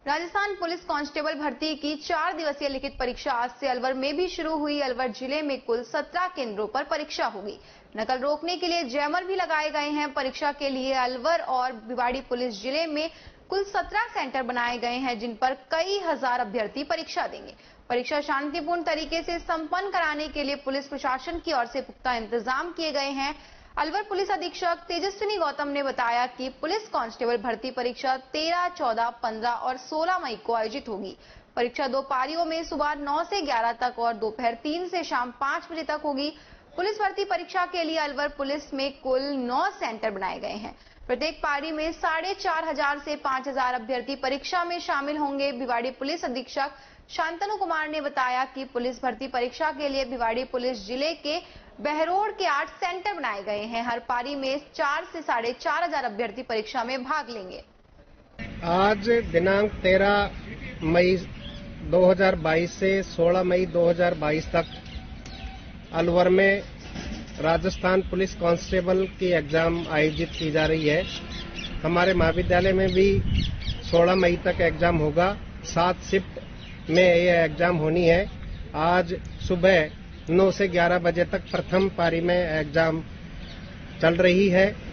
Rajasthan police constable भर्ती की 4 दिवसीय लिखित परीक्षा आज से अलवर में भी शुरू हुई। अलवर जिले में कुल 17 केंद्रों पर परीक्षा होगी। नकल रोकने के लिए जैमर भी लगाए गए हैं। परीक्षा के लिए अलवर और भिवाड़ी पुलिस जिले में कुल 17 सेंटर बनाए गए हैं, जिन पर कई हजार अभ्यर्थी परीक्षा देंगे। परीक्षा शांतिपूर्ण तरीके से संपन्न कराने के लिए पुलिस प्रशासन की ओर से पुख्ता इंतजाम किए गए हैं। अलवर पुलिस अधीक्षक तेजस्विनी गौतम ने बताया कि पुलिस कांस्टेबल भर्ती परीक्षा 13, 14, 15 और 16 मई को आयोजित होगी। परीक्षा 2 पारियों में सुबह 9 से 11 तक और दोपहर 3 से शाम 5 बजे तक होगी। पुलिस भर्ती परीक्षा के लिए अलवर पुलिस में कुल 9 सेंटर बनाए गए हैं। प्रत्येक पारी में 4,500 से 5,000 अभ्यर्थी परीक्षा में शामिल होंगे। भिवाड़ी पुलिस अधीक्षक शांतनु कुमार ने बताया कि पुलिस भर्ती परीक्षा के लिए भिवाड़ी पुलिस जिले के बहरोड के 8 सेंटर बनाए गए हैं। हर पारी में 4 से 4,500 अभ्यर्थी परीक्षा में भाग लेंगे। आज दिनांक 13 मई 2022 से 16 मई 2022 तक अलवर में राजस्थान पुलिस कांस्टेबल की एग्जाम आयोजित की जा रही है। हमारे महाविद्यालय में भी 16 मई तक एग्जाम होगा। 7 शिफ्ट में यह एग्जाम होनी है। आज सुबह 9 से 11 बजे तक प्रथम पारी में एग्जाम चल रही है।